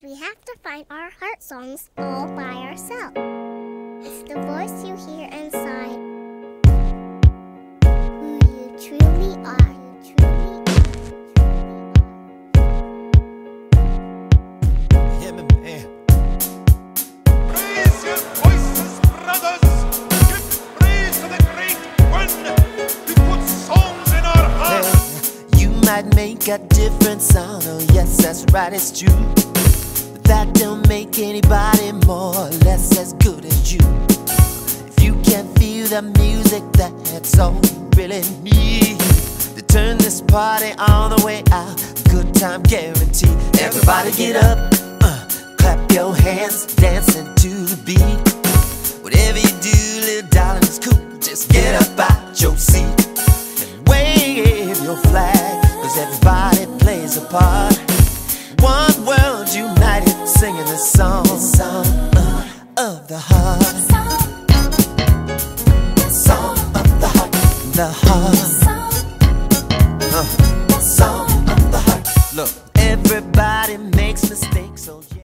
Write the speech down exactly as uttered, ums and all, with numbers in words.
We have to find our heart songs all by ourselves. It's the voice you hear inside. Who you truly are. You truly are. Yeah, man. Raise your voices, brothers. Give praise to the great one who put songs in our hearts. Hey, you might make a different sound. Oh yes, that's right, it's true. That don't make anybody more or less as good as you. If you can't feel the music, that's all you really need to turn this party all the way out. Good time guaranteed. Everybody get up, uh, clap your hands, dancing to the beat. Whatever you do, little darling, it's cool. Just get up out your seat and wave your flag, cause everybody plays a part. One world united, singing the song, the song uh, of the heart, song of the heart, the heart.